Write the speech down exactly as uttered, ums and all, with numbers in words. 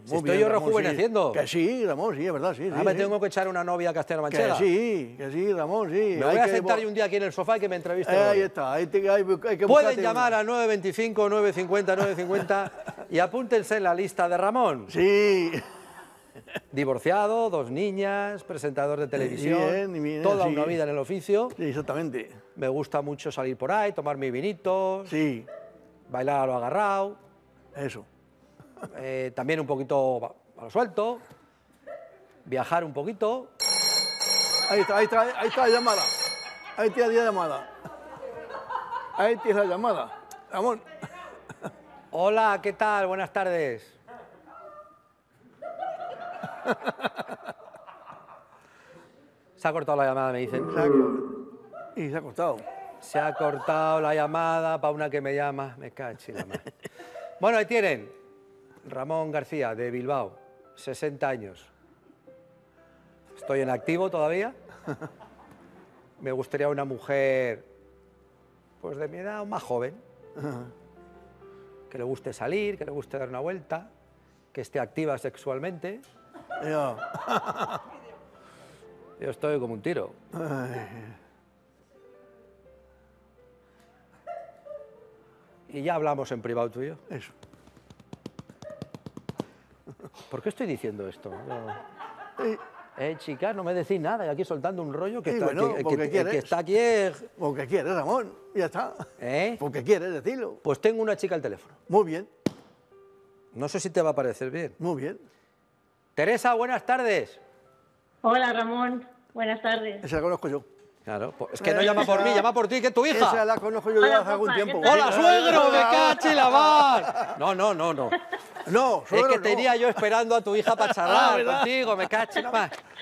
Si estoy yo rejuveneciendo. Sí. Que sí, Ramón, sí, es verdad, sí. Ah, sí me sí. tengo que echar una novia castellano-manchega. Que sí, que sí, Ramón, sí. Me voy a sentar yo un día aquí en el sofá y que me entreviste. Eh, ahí está, ahí te, hay, hay que Pueden llamar una. Al nueve veinticinco, nueve cincuenta, nueve cincuenta y apúntense en la lista de Ramón. Sí. Divorciado, dos niñas, presentador de televisión, bien, bien, toda sí. una vida en el oficio. Sí, exactamente. Me gusta mucho salir por ahí, tomar mis vinitos, sí. bailar a lo agarrado. Eso. Eh, también un poquito a lo suelto, viajar un poquito. Ahí está, ahí está, ahí está la llamada. Ahí está la llamada. Ahí está la llamada. Ramón. Hola, ¿qué tal? Buenas tardes. Se ha cortado la llamada, me dicen. Se ha, y se ha cortado. Se ha cortado la llamada para una que me llama. Me cacho en la madre. Bueno, ahí tienen. Ramón García, de Bilbao, sesenta años. Estoy en activo todavía. Me gustaría una mujer, pues de mi edad, o más joven. Que le guste salir, que le guste dar una vuelta, que esté activa sexualmente. Ya. Yo estoy como un tiro. Ay. Y ya hablamos en privado tú y yo. Eso. ¿Por qué estoy diciendo esto? Yo... Eh, eh, chicas, no me decís nada, y aquí soltando un rollo que, sí, está, bueno, que, porque que, quieres. que está aquí es... Porque quieres, Ramón. Ya está. ¿Eh? Porque quieres decirlo. Pues tengo una chica al teléfono. Muy bien. No sé si te va a parecer bien. Muy bien. Teresa, buenas tardes. Hola, Ramón. Buenas tardes. Esa la conozco yo. Claro, pues es que no llama por mí, llama por ti, que es tu hija. Esa la conozco yo ya hace algún papá, tiempo. ¿qué tal? ¡Hola, suegro! ¡Me cachi la mar! No, no, no, no. No, Es suegro, que no. tenía yo esperando a tu hija para charlar Ah, ¿verdad? contigo, me cachi la mar.